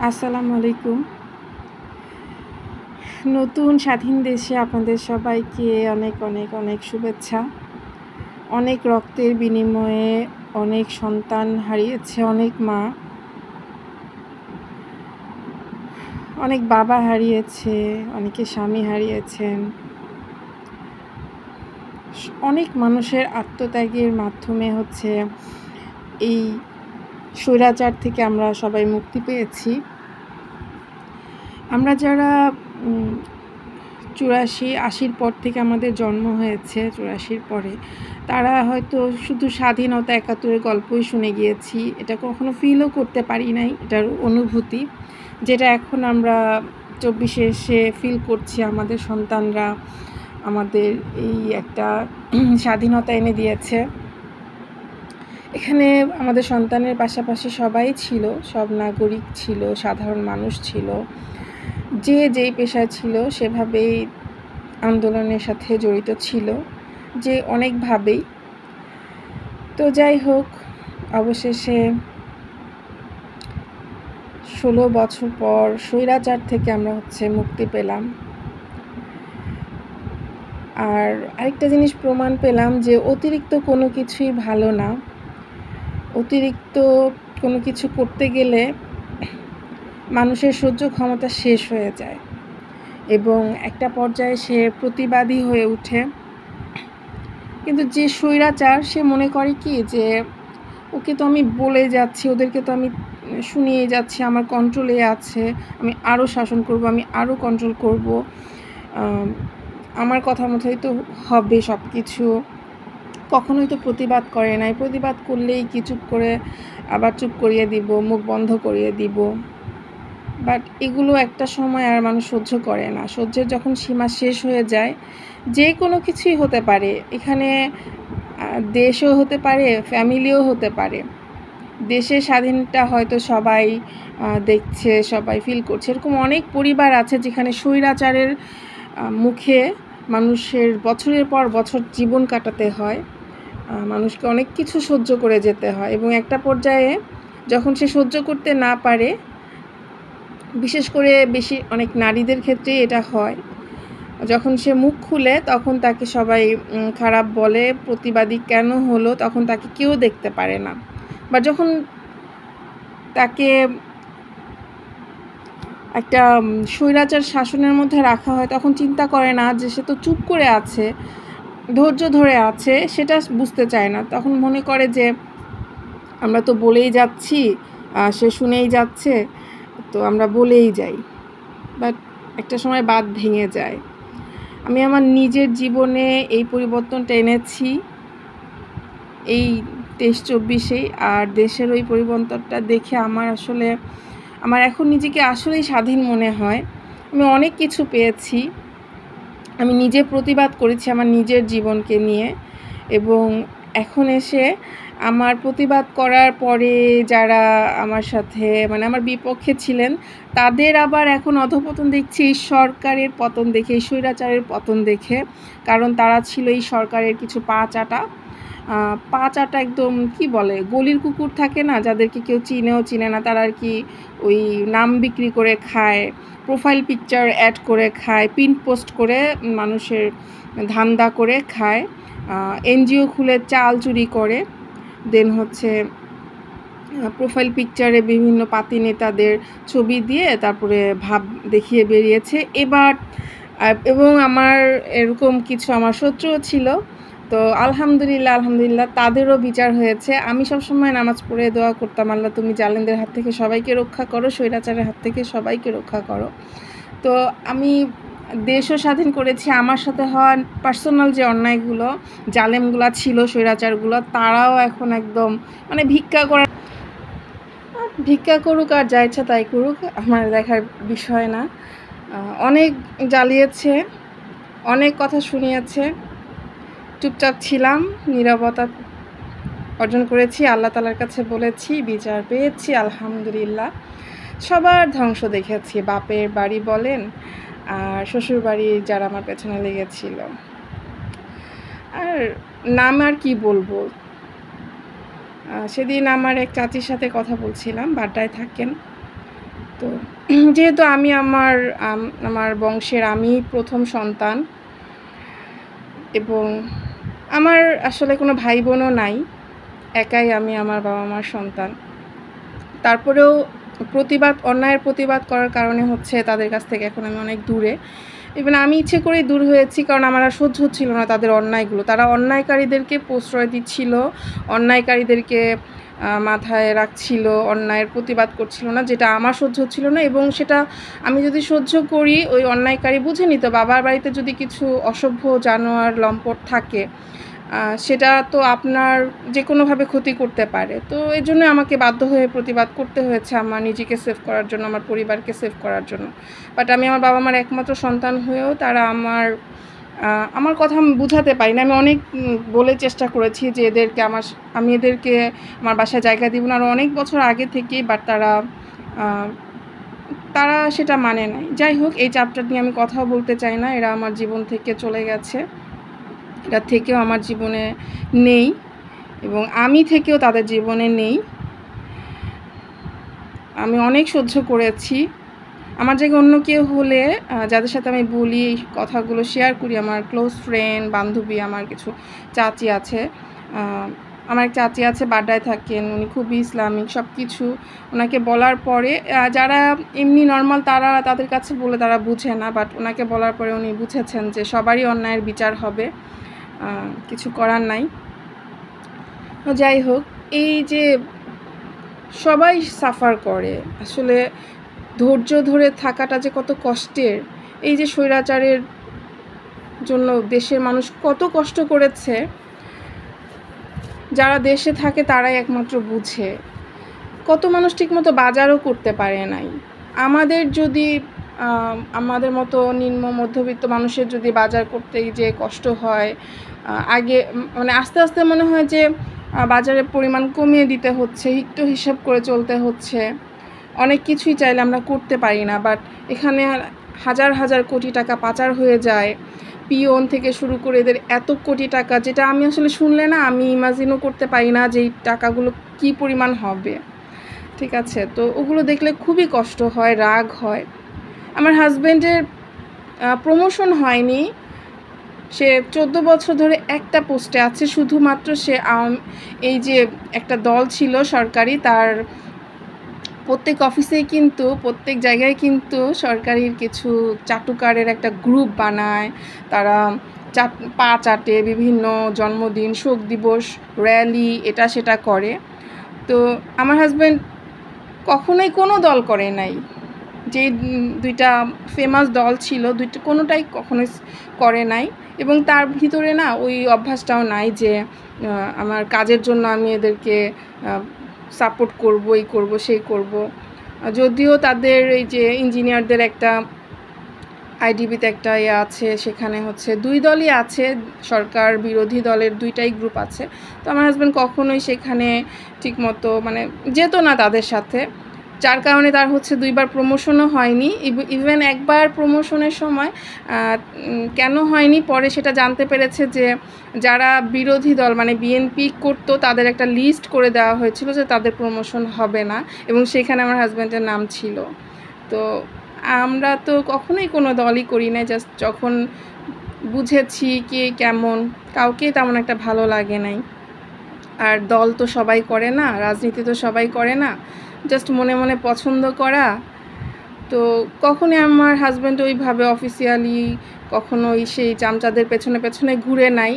আসসালামু আলাইকুম। নতুন স্বাধীন দেশে আপনাদের সবাইকে অনেক অনেক অনেক শুভেচ্ছা। অনেক রক্তের বিনিময়ে অনেক সন্তান হারিয়েছে অনেক মা, অনেক বাবা হারিয়েছে, অনেকে স্বামী হারিয়েছেন। অনেক মানুষের আত্মত্যাগের মাধ্যমে এই স্বৈরাচার থেকে আমরা সবাই মুক্তি পেয়েছি। আমরা যারা ৮৪-৮০ পর থেকে আমাদের জন্ম হয়েছে, ৮৪-র পরে, তারা হয়তো শুধু স্বাধীনতা ৭১-এর গল্পই শুনে গিয়েছি, এটা কখনো ফিলও করতে পারি নাই, এটার অনুভূতি যেটা এখন আমরা ২৪-এ এসে ফিল করছি। আমাদের সন্তানরা আমাদের এই একটা স্বাধীনতা এনে দিয়েছে। এখানে আমাদের সন্তানের পাশাপাশি সবাই ছিল, সব নাগরিক ছিল, সাধারণ মানুষ ছিল, যে যেই পেশায় ছিল সেভাবেই আন্দোলনের সাথে জড়িত ছিল, যে অনেকভাবেই। তো যাই হোক, অবশেষে ১৬ বছর পর স্বৈরাচার থেকে আমরা মুক্তি পেলাম। আর আরেকটা জিনিস প্রমাণ পেলাম যে অতিরিক্ত কোনো কিছুই ভালো না। অতিরিক্ত কোনো কিছু করতে গেলে মানুষের সহ্য ক্ষমতা শেষ হয়ে যায় এবং একটা পর্যায়ে সে প্রতিবাদী হয়ে ওঠে। কিন্তু যে স্বৈরাচার, সে মনে করে কি যে ওকে তো আমি বলে যাচ্ছি, ওদেরকে তো আমি শুনিয়ে যাচ্ছি, আমার কন্ট্রোলে আছে, আমি আরও শাসন করব, আমি আরও কন্ট্রোল করব, আমার কথা মতোই তো হবে সব কিছু। কখনোই তো প্রতিবাদ করে নাই, প্রতিবাদ করলেই কি চুপ করে আবার চুপ করিয়ে দিব, মুখ বন্ধ করিয়ে দিব। বাট এগুলো একটা সময় আর মানুষ সহ্য করে না। সহ্যের যখন সীমা শেষ হয়ে যায়, যে কোনো কিছুই হতে পারে, এখানে দেশও হতে পারে, ফ্যামিলিও হতে পারে। দেশের স্বাধীনতা হয়তো সবাই দেখছে, সবাই ফিল করছে। এরকম অনেক পরিবার আছে যেখানে স্বৈরাচারের মুখে মানুষের বছরের পর বছর জীবন কাটাতে হয়, মানুষকে অনেক কিছু সহ্য করে যেতে হয় এবং একটা পর্যায়ে যখন সে সহ্য করতে না পারে, বিশেষ করে অনেক নারীদের ক্ষেত্রে এটা হয়, যখন সে মুখ খুলে তখন তাকে সবাই খারাপ বলে, প্রতিবাদী কেন হলো, তখন তাকে কেউ দেখতে পারে না। বা যখন তাকে একটা স্বৈরাচার শাসনের মধ্যে রাখা হয়, তখন চিন্তা করে না যে সে তো চুপ করে আছে, ধৈর্য ধরে আছে, সেটা বুঝতে চায় না। তখন মনে করে যে আমরা তো বলেই যাচ্ছি, সে শুনেই যাচ্ছে, তো আমরা বলেই যাই। বাট একটা সময় বাঁধ ভেঙে যায়। আমি আমার নিজের জীবনে এই পরিবর্তনটা এনেছি এই ২৩-২৪-এই, আর দেশের ওই পরিবর্তনটা দেখে আমার এখন নিজেকে আসলেই স্বাধীন মনে হয়। আমি অনেক কিছু পেয়েছি, আমি নিজে প্রতিবাদ করেছি আমার নিজের জীবনকে নিয়ে, এবং এখন এসে আমার প্রতিবাদ করার পরে যারা আমার সাথে আমার বিপক্ষে ছিলেন, তাদের আবার এখন অধঃপতন দেখছি এই সরকারের পতন দেখে, এই স্বৈরাচারের পতন দেখে। কারণ তারা ছিল এই সরকারের কিছু পা চাটা একদম কি বলে, গলির কুকুর থাকে না, যাদেরকে কেউ চিনেও চিনে না, তারা আর কি ওই নাম বিক্রি করে খায়, প্রোফাইল পিকচার অ্যাড করে খায়, পিন পোস্ট করে মানুষের ধান্দা করে খায়, এনজিও খুলে চাল চুরি করে, দেন প্রোফাইল পিকচারে বিভিন্ন পাতি নেতাদের ছবি দিয়ে তারপরে ভাব দেখিয়ে বেরিয়েছে এবার। এবং আমার এরকম কিছু আমার শত্রুও ছিল, তো আলহামদুলিল্লাহ তাদেরও বিচার হয়েছে। আমি সবসময় নামাজ পড়ে দোয়া করতাম, আল্লাহ তুমি জালেমদের হাত থেকে সবাইকে রক্ষা করো, স্বৈরাচারের হাত থেকে সবাইকে রক্ষা করো। তো আমি দেশও স্বাধীন করেছি। আমার সাথে হওয়া পার্সোনাল যে অন্যায়গুলো, জালেমগুলো ছিল, স্বৈরাচারগুলো, তারাও এখন একদম ভিক্ষা করুক আর যা ইচ্ছা তাই করুক, আমার দেখার বিষয় না। অনেক জ্বালিয়েছে, অনেক কথা শুনিয়েছে, চুপচাপ ছিলাম, নীরবতা অর্জন করেছি, আল্লাহ তাআলার কাছে বলেছি, বিচার পেয়েছি আলহামদুলিল্লাহ। সবার ধ্বংস দেখেছি, বাপের বাড়ি বলেন আর শ্বশুর বাড়ি যারা আমার পেছনে লেগেছিল। আর নাম আর কি বলবো, সেদিন আমার এক চাচির সাথে কথা বলছিলাম, বাড্ডায় থাকেন। তো যেহেতু আমি আমার বংশের আমি প্রথম সন্তান এবং আমার আসলে কোনো ভাই বোনও নাই, একাই আমি আমার বাবা মার সন্তান। তারপরেও অন্যায়ের প্রতিবাদ করার কারণে হচ্ছে তাদের কাছ থেকে এখন আমি অনেক দূরে। ইভেন আমি ইচ্ছে করেই দূর হয়েছি, কারণ আমার আর সহ্য হচ্ছিল না তাদের অন্যায়গুলো। তারা অন্যায়কারীদেরকে প্রশ্রয় দিচ্ছিল, অন্যায়কারীদেরকে মাথায় রাখছিল, অন্যায়ের প্রতিবাদ করছিল না, যেটা আমার সহ্য হচ্ছিল না। এবং সেটা আমি যদি সহ্য করি, ওই অন্যায়কারী বুঝে নিত বাবার বাড়িতে যদি কিছু অসভ্য জানোয়ার লম্পট থাকে, সেটা তো আপনার যে কোনোভাবে ক্ষতি করতে পারে। তো এই জন্য আমাকে বাধ্য হয়ে প্রতিবাদ করতে হয়েছে, আমার নিজেকে সেভ করার জন্য, আমার পরিবারকে সেভ করার জন্য। বাট আমি আমার বাবা মার একমাত্র সন্তান হয়েও তারা আমার কথা আমি বুঝাতে পারি না। আমি অনেক বলে চেষ্টা করেছি যে আমি এদেরকে আমার বাসায় জায়গা দিব না, আরও অনেক বছর আগে থেকেই। বাট তারা সেটা মানে নাই। যাই হোক, এই চ্যাপ্টার নিয়ে আমি কথাও বলতে চাই না। এরা আমার জীবন থেকে চলে গেছে, এটা থেকেও আমার জীবনে নেই এবং আমি থেকেও তাদের জীবনে নেই। আমি অনেক সহ্য করেছি। আমার জায়গায় অন্য কেউ হলে, যাদের সাথে আমি বলি, এই কথাগুলো শেয়ার করি, আমার ক্লোজ ফ্রেন্ড, বান্ধবী, আমার কিছু চাচি আছে, আমার এক চাচি আছে, বাড্ডায় থাকেন, উনি খুবই ইসলামিক সব কিছু। ওনাকে বলার পরে যারা এমনি নর্মাল তাদের কাছে বলে তারা বুঝে না, বাট ওনাকে বলার পরে উনি বুঝেছেন যে সবারই অন্যায়ের বিচার হবে, কিছু করার নাই। যাই হোক, এই যে সবাই সাফার করে, আসলে ধৈর্য ধরে থাকাটা যে কত কষ্টের। এই যে স্বৈরাচারের জন্য দেশের মানুষ কত কষ্ট করেছে, যারা দেশে থাকে তারাই একমাত্র বুঝে। কত মানুষ ঠিকমতো বাজারও করতে পারে নাই। আমাদের মতো নিম্ন মধ্যবিত্ত মানুষের যদি বাজার করতে যে কষ্ট হয়, আগে মানে আস্তে আস্তে মনে হয় যে বাজারের পরিমাণ কমিয়ে দিতে হচ্ছে, একটু হিসাব করে চলতে হচ্ছে। অনেক কিছুই চাইলে আমরা করতে পারি না, বাট এখানে হাজার হাজার কোটি টাকা পাচার হয়ে যায়। পিওন থেকে শুরু করে এদের এত কোটি টাকা, যেটা আমি আসলে শুনলে না, আমি ইমাজিনও করতে পারি না যে এই টাকাগুলো কী পরিমাণ হবে। ঠিক আছে, তো ওগুলো দেখলে খুবই কষ্ট হয়, রাগ হয়। আমার হাজব্যান্ডের প্রমোশন হয়নি, সে 14 বছর ধরে একটা পোস্টে আছে, শুধুমাত্র সে এই যে একটা দল ছিল সরকারি, তার প্রত্যেক অফিসেই কিন্তু, প্রত্যেক জায়গায় কিন্তু সরকারির কিছু চাটুকারের একটা গ্রুপ বানায়, তারা পা চাটে, বিভিন্ন জন্মদিন, শোক দিবস, র্যালি, এটা সেটা করে। তো আমার হাজব্যান্ড কখনোই কোনো দল করে নাই। যে দুইটা ফেমাস দল ছিল, কোনোটাই কখনোই করে নাই। এবং তার ভিতরে না ওই অভ্যাসটাও নাই যে আমার কাজের জন্য আমি এদেরকে সাপোর্ট করব, এই করব, সেই করব। যদিও তাদের এই যে ইঞ্জিনিয়ারদের একটা আইডিবিতে একটা আছে, সেখানে হচ্ছে দুই দলই আছে, সরকার বিরোধী দলের দুইটাই গ্রুপ আছে। তো আমার হাজব্যান্ড কখনোই সেখানে ঠিকমতো মানে যেত না তাদের সাথে, যার কারণে তার হচ্ছে 2বার প্রমোশনও হয়নি। ইভেন একবার প্রমোশনের সময় কেন হয়নি পরে সেটা জানতে পেরেছে যে যারা বিরোধী দল মানে বিএনপি করতো, তাদের একটা লিস্ট করে দেওয়া হয়েছিল যে তাদের প্রমোশন হবে না, এবং সেখানে আমার হাজব্যান্ডের নাম ছিল। তো আমরা তো কখনোই কোনো দলই করি না, জাস্ট যখন বুঝেছি কে কেমন, কাউকে তেমন একটা ভালো লাগে নাই। আর দল তো সবাই করে না, রাজনীতি তো সবাই করে না, জাস্ট মনে মনে পছন্দ করা। তো কখনোই আমার হাজব্যান্ড ওইভাবে অফিসিয়ালি কখনোই সেই চামচাদের পেছনে পেছনে ঘুরে নাই।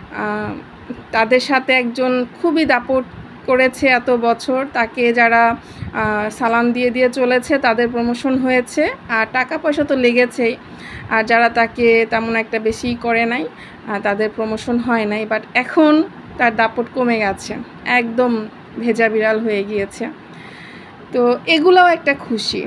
তাদের সাথে একজন খুবই দাপট করেছে এত বছর, তাকে যারা সালাম দিয়ে দিয়ে চলেছে তাদের প্রমোশন হয়েছে, আর টাকা পয়সা তো লেগেছেই। আর যারা তাকে তেমন একটা বেশি করে নাই, তাদের প্রমোশন হয় নাই। বাট এখন তার দাপট কমে গেছে, একদম ভেজা বিড়াল হয়ে গিয়েছে। তো এগুলাও একটা খুশি,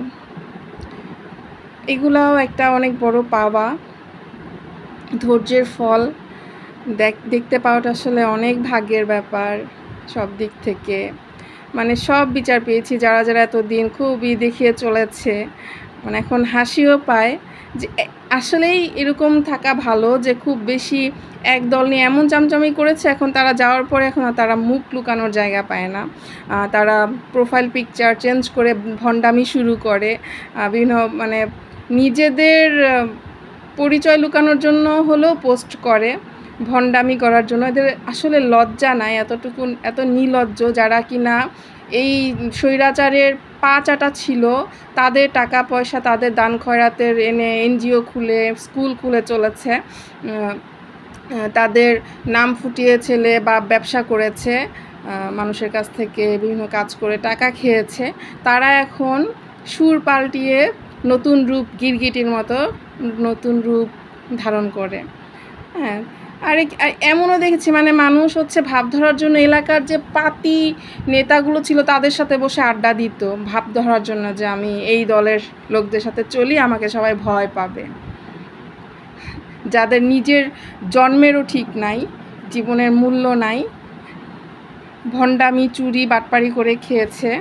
এগুলাও একটা অনেক বড় পাওয়া, ধৈর্যের ফল। দেখতে পাওয়াটা আসলে অনেক ভাগ্যের ব্যাপার সব দিক থেকে। মানে সব বিচার পেয়েছি, যারা যারা এতদিন খুবই দেখিয়ে চলেছে, মানে এখন হাসিও পায় যে আসলেই এরকম থাকা ভালো যে খুব বেশি এক দল নিয়ে এমন চামচামি করেছে, এখন তারা যাওয়ার পরে এখন তারা মুখ লুকানোর জায়গা পায় না। তারা প্রোফাইল পিকচার চেঞ্জ করে ভণ্ডামি শুরু করে, বিভিন্ন মানে নিজেদের পরিচয় লুকানোর জন্য হলেও পোস্ট করে, ভণ্ডামি করার জন্য। এদের আসলে লজ্জা নাই, এত নির্লজ্জ যারা কিনা এই স্বৈরাচারের পা চাটা ছিল, তাদের টাকা পয়সা, তাদের দান খয়রাতের এনে এনজিও খুলে, স্কুল খুলে চলেছে, তাদের নাম ফুটিয়ে ছেলে বা ব্যবসা করেছে, মানুষের কাছ থেকে বিভিন্ন কাজ করে টাকা খেয়েছে। তারা এখন সুর পাল্টিয়ে নতুন রূপ, গিরগিটির মতো নতুন রূপ ধারণ করে। হ্যাঁ, আর এমনও দেখেছি মানে মানুষ হচ্ছে ভাব ধরার জন্য এলাকার যে পাতি নেতাগুলো ছিল তাদের সাথে বসে আড্ডা দিত, ভাব ধরার জন্য যে আমি এই দলের লোকদের সাথে চলি, আমাকে সবাই ভয় পাবে। যাদের নিজের জন্মেরও ঠিক নাই, জীবনের মূল্য নাই, ভণ্ডামি চুরি বাটপারি করে খেয়েছে।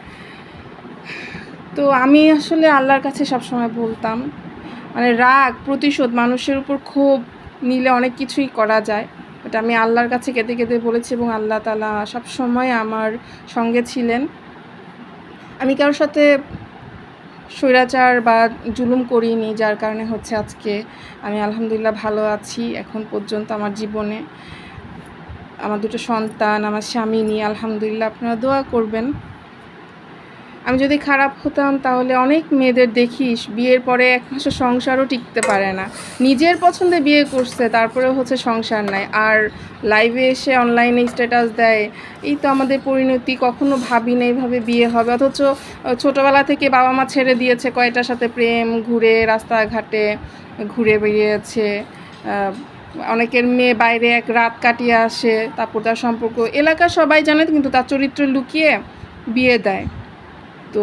তো আমি আসলে আল্লাহর কাছে সবসময় বলতাম, মানে রাগ, প্রতিশোধ, মানুষের উপর ক্ষোভ নিলে অনেক কিছুই করা যায়। এটা আমি আল্লাহর কাছে কেঁদে কেঁদে বলেছি এবং আল্লাহ তাআলা সবসময় আমার সঙ্গে ছিলেন। আমি কারোর সাথে স্বৈরাচার বা জুলুম করিনি, যার কারণে হচ্ছে আজকে আমি আলহামদুলিল্লাহ ভালো আছি। এখন পর্যন্ত আমার জীবনে আমার দুটো সন্তান, আমার স্বামী নিয়ে আলহামদুলিল্লাহ। আপনারা দোয়া করবেন। আমি যদি খারাপ হতাম তাহলে অনেক মেয়েদের দেখিস বিয়ের পরে এক মাসের সংসারও টিকতে পারে না, নিজের পছন্দে বিয়ে করছে তারপরেও হচ্ছে সংসার নাই, আর লাইভে এসে অনলাইনে স্ট্যাটাস দেয় এই তো আমাদের পরিণতি, কখনো ভাবি না এইভাবে বিয়ে হবে। অথচ ছোটোবেলা থেকে বাবা মা ছেড়ে দিয়েছে, কয়টার সাথে প্রেম, ঘুরে রাস্তাঘাটে ঘুরে বেরিয়েছে। অনেকের মেয়ে বাইরে এক রাত কাটিয়ে আসে, তারপর তার সম্পর্ক এলাকার সবাই জানে, কিন্তু তার চরিত্র লুকিয়ে বিয়ে দেয়। তো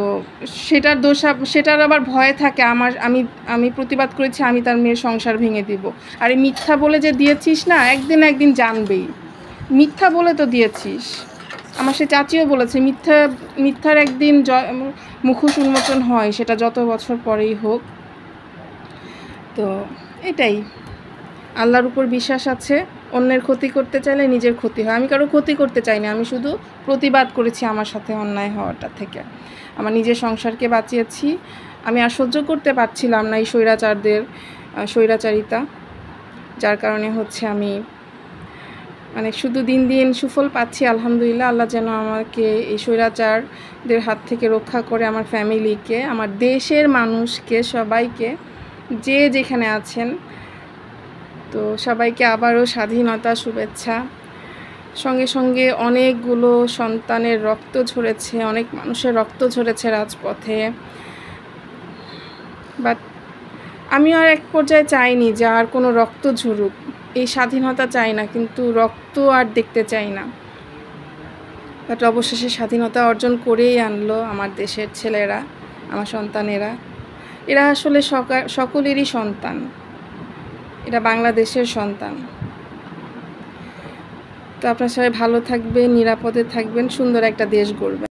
সেটার আবার ভয় থাকে। আমি প্রতিবাদ করেছি, আমি তার মেয়ের সংসার ভেঙে দিব। আর এই মিথ্যা বলে যে দিয়েছিস না, একদিন জানবেই, মিথ্যা বলে তো দিয়েছিস। আমার সে চাচিও বলেছে মিথ্যার একদিন মুখোশ উন্মোচন হয়, সেটা যত বছর পরেই হোক। তো এটাই, আল্লাহর উপর বিশ্বাস আছে। অন্যের ক্ষতি করতে চাইলে নিজের ক্ষতি হয়। আমি কারো ক্ষতি করতে চাই না, আমি শুধু প্রতিবাদ করেছি আমার সাথে অন্যায় হওয়াটা থেকে। আমার নিজের সংসারকে বাঁচিয়েছি। আমি আর সহ্য করতে পারছিলাম না এই স্বৈরাচারিতা, যার কারণে হচ্ছে আমি মানে শুধু দিন দিন সুফল পাচ্ছি আলহামদুলিল্লাহ। আল্লাহ যেন আমাকে এই স্বৈরাচারদের হাত থেকে রক্ষা করে, আমার ফ্যামিলিকে, আমার দেশের মানুষকে, সবাইকে, যে যেখানে আছেন। তো সবাইকে আবারও স্বাধীনতা শুভেচ্ছা। সঙ্গে সঙ্গে অনেকগুলো সন্তানের রক্ত ঝরেছে, অনেক মানুষের রক্ত ঝরেছে রাজপথে। বাট আমি আর এক পর্যায়ে চাইনি যে আর কোনো রক্ত ঝরুক, এই স্বাধীনতা চাই না, কিন্তু রক্ত আর দেখতে চাই না। বাট অবশেষে স্বাধীনতা অর্জন করেই আনলো আমার দেশের ছেলেরা, আমার সন্তানেরা। এরা আসলে সকলেরই সন্তান, এটা বাংলাদেশের সন্তান। তো আপনারা সবাই ভালো থাকবেন, নিরাপদে থাকবেন, সুন্দর একটা দেশ গড়বেন।